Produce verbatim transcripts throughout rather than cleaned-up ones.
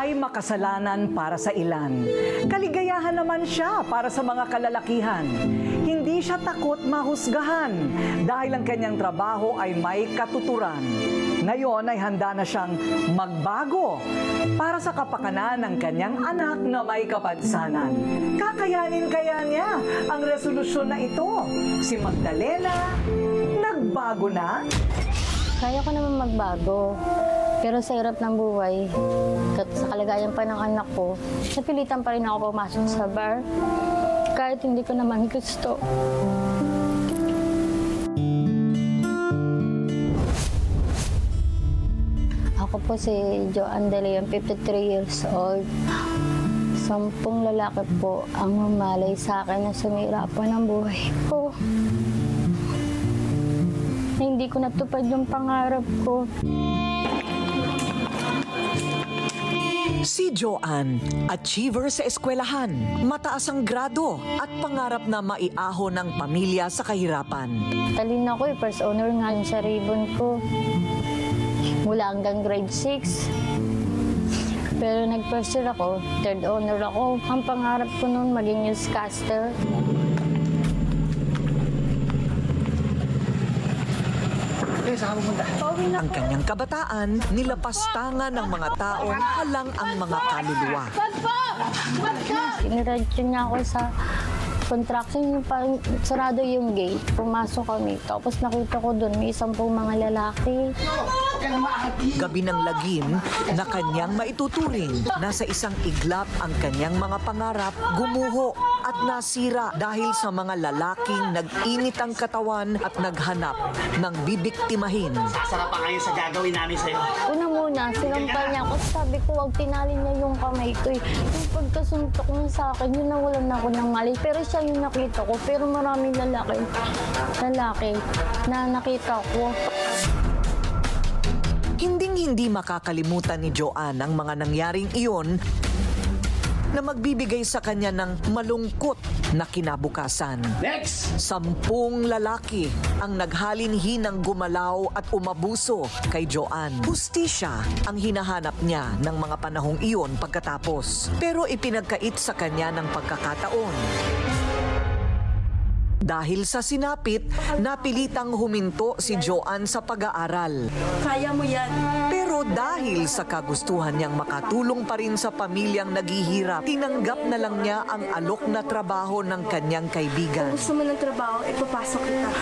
ay makasalanan para sa ilan. Kaligayahan naman siya para sa mga kalalakihan. Hindi siya takot mahusgahan dahil ang kanyang trabaho ay may katuturan. Ngayon ay handa na siyang magbago para sa kapakanan ng kanyang anak na may kapansanan. Kakayanin kaya niya ang resolusyon na ito. Si Magdalena, nagbago na? Kaya ko naman magbago. Pero sa hirap ng buhay, sa kalagayan pa ng anak ko, napilitan pa rin ako pumasok sa bar. Kahit hindi ko naman gusto. Ako po si Joanne De Leon, fifty-three years old. Sampung lalaki po ang mamalay sa akin na sumira po ng buhay ko. Hindi ko natupad yung pangarap ko. Si Joanne, achiever sa eskwelahan, mataas ang grado at pangarap na maiahon ng pamilya sa kahirapan. Talino ako eh, first honor nga yung sa ribbon ko. Mula hanggang grade six. Pero nag-first year ako, third honor ako. Ang pangarap ko noon maging newscaster. Ang kanyang kabataan, nilapastangan ng mga taong halang ang mga kaluluwa. Iniradyo niya ako sa contraction, yung parang sarado yung gate. Pumasok kami, tapos nakita ko doon may isang pong mga lalaki. Gabi ng lagim na kanyang maituturing. Nasa isang iglap ang kanyang mga pangarap, gumuho at nasira dahil sa mga lalaking nag-init ang katawan at naghanap ng bibiktimahin. Sasarap pa kayo sa gagawin namin sa'yo. Una muna, sinampal niya ako. Sabi ko, wag tinali niya yung kamay ko. Eh. Yung pagkasuntok niya sa akin, yun nawalan na ako ng mali. Pero siya yung nakita ko. Pero maraming lalaki, lalaki na nakita ko. Hinding-hindi makakalimutan ni Joanne ang mga nangyaring iyon na magbibigay sa kanya ng malungkot na kinabukasan. Next! Sampung lalaki ang naghalinhinang gumalaw at umabuso kay Joanne. Hustisya ang hinahanap niya ng mga panahong iyon pagkatapos. Pero ipinagkait sa kanya ng pagkakataon. Dahil sa sinapit, napilitang huminto si Joanne sa pag-aaral. Kaya mo yan. Pero dahil sa kagustuhan niyang makatulong pa rin sa pamilyang naghihirap, tinanggap na lang niya ang alok na trabaho ng kanyang kaibigan. Kung gusto mo ng trabaho, ipapasok kita.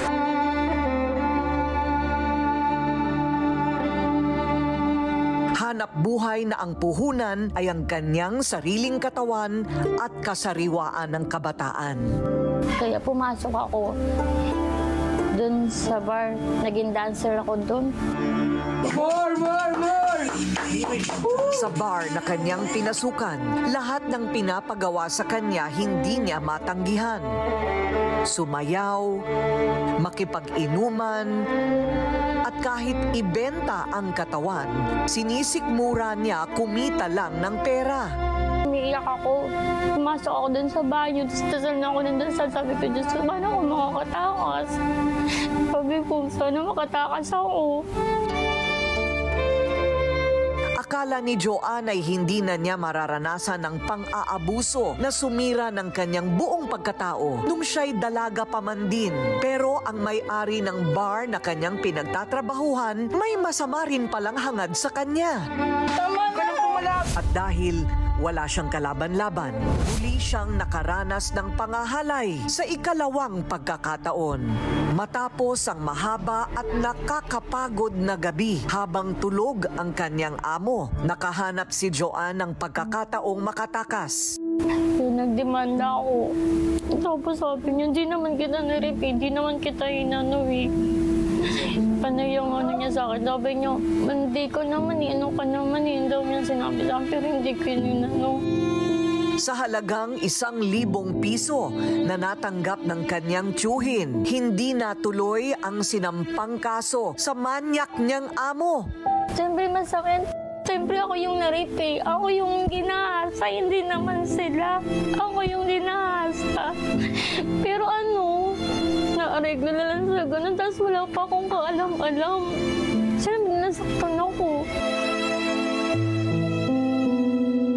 Hanap buhay na ang puhunan ay ang kanyang sariling katawan at kasariwaan ng kabataan. Kaya pumasok ako dun sa bar. Naging dancer ako dun. More, more, more! Sa bar na kanyang pinasukan, lahat ng pinapagawa sa kanya hindi niya matanggihan. Sumayaw, makipag-inuman, at kahit ibenta ang katawan, sinisikmura niya kumita lang ng pera. Umiiyak ako. Pumasok ako dun sa banyo. Tasal na ako nandun sa sabi ko, Diyos, paano ako makakatakas? Sabi ko, sana makatakas ako. Akala ni Joanne ay hindi na niya mararanasan ang pang-aabuso na sumira ng kanyang buong pagkatao nung siya'y dalaga pa man din. Pero ang may-ari ng bar na kanyang pinagtatrabahuhan, may masama rin palang hangad sa kanya. Tama na! At dahil wala siyang kalaban-laban, muli siyang nakaranas ng pangahalay sa ikalawang pagkakataon. Matapos ang mahaba at nakakapagod na gabi habang tulog ang kanyang amo, nakahanap si Joanne ng pagkakataong makatakas. Nagdemanda ako. Tapos sabi niya, hindi naman kita na-repeat, hindi naman kita inanuwi. Paano yung ano niya sa akin? Sabi niya, hindi ko naman, ano ka naman, yun daw niya sinabi sa akin, pero hindi ko yun ano. Sa halagang isang libong piso na natanggap ng kanyang tiyuhin, hindi natuloy ang sinampang kaso sa manyak niyang amo. Siyempre masakit. Siyempre ako yung na-repair. Ako yung ginahasa, hindi naman sila. Ako yung dinahasa. Pero ano, na-areglo na lang sa ganun, tapos wala pa akong kaalam-alam. Siyempre nasaktan ako.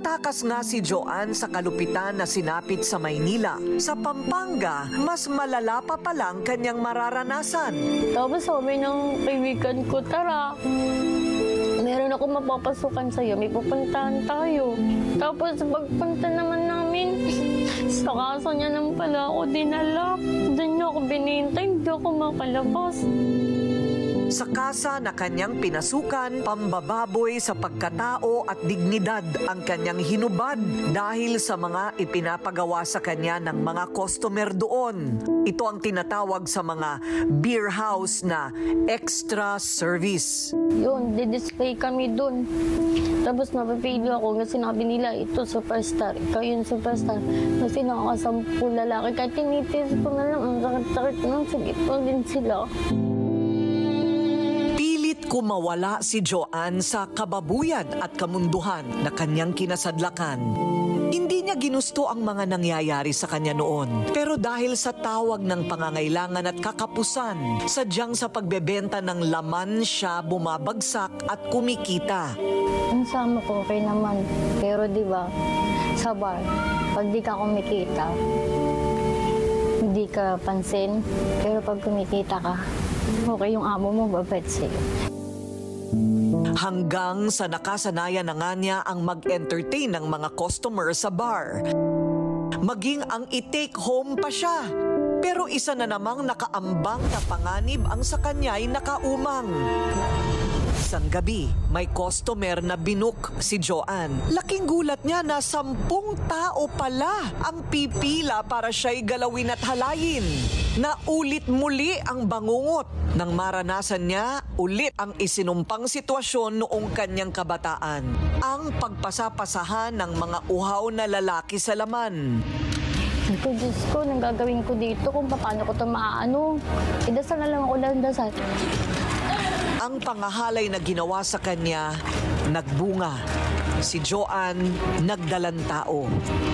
Nakatakas nga si Joanne sa kalupitan na sinapit sa Maynila. Sa Pampanga, mas malala pa palang kanyang mararanasan. Tapos sabi ng kaibigan ko, tara, meron ako mapapasukan sa'yo, may pupuntahan tayo. Tapos pagpunta naman namin, sa kaso niya naman pala ako dinala. Doon niya ako binintay, hindi ako makalabas. Sa kasa na kanyang pinasukan, pambababoy sa pagkatao at dignidad ang kanyang hinubad dahil sa mga ipinapagawa sa kanya ng mga customer doon. Ito ang tinatawag sa mga beer house na extra service. Yun, didisplay kami doon. Tapos mapapili ako kasi sinabi nila, ito superstar, ikaw yung superstar. Kasi nakakasampu lalaki, kahit tinitis ko na lang, ang sakit-sakit lang, sige po din sila. Kumawala si Joanne sa kababuyan at kamunduhan na kanyang kinasadlakan. Hindi niya ginusto ang mga nangyayari sa kanya noon. Pero dahil sa tawag ng pangangailangan at kakapusan, sadyang sa pagbebenta ng laman siya bumabagsak at kumikita. Ang sama ko, okay naman. Pero di ba, sa bar, pag di ka kumikita, hindi ka pansin. Pero pag kumikita ka, okay yung amo mo, babait sa'yo. Hanggang sa nakasanayan na nga niya ang mag-entertain ng mga customer sa bar. Maging ang i-take home pa siya. Pero isa na namang nakaambang na panganib ang sa kanya'y nakaumang. Isang gabi, may customer na binook si Joanne. Laking gulat niya na sampung tao pala ang pipila para siya'y galawin at halayin. Naulit muli ang bangungot nang maranasan niya ulit ang isinumpang sitwasyon noong kanyang kabataan. Ang pagpasapasahan ng mga uhaw na lalaki sa laman. Sabi ko, Diyos ko, nang gagawin ko dito kung paano ko ito maaano. Idasal na lang ako lang dasal. Ang pangahalay na ginawa sa kanya, nagbunga. Si Joanne, nagdalang tao.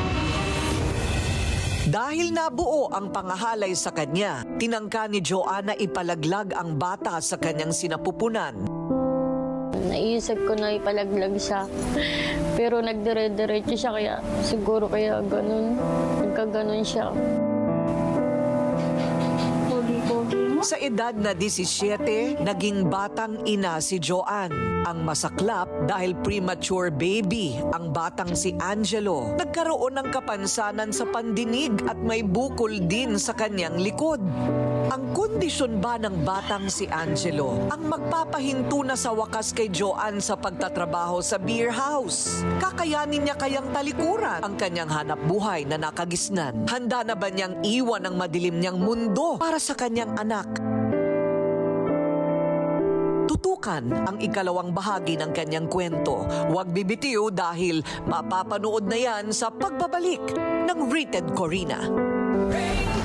Dahil nabuo ang pangahalay sa kanya, tinangka ni Joanne na ipalaglag ang bata sa kanyang sinapupunan. Naisip ko na ipalaglag siya. Pero nagdire-diretso siya, kaya siguro kaya ganun. Nagkaganon siya. Sa edad na disisyete, naging batang ina si Joanne. Ang masaklap dahil premature baby ang batang si Angelo. Nagkaroon ng kapansanan sa pandinig at may bukol din sa kanyang likod. Ang kondisyon ba ng batang si Angelo ang magpapahinto na sa wakas kay Joanne sa pagtatrabaho sa beer house? Kakayanin niya kayang talikuran ang kanyang hanap buhay na nakagisnan? Handa na ba niyang iwan ang madilim niyang mundo para sa kanyang anak? Tutukan ang ikalawang bahagi ng kanyang kwento. Huwag bibitiw dahil mapapanood na yan sa pagbabalik ng Rated Corina.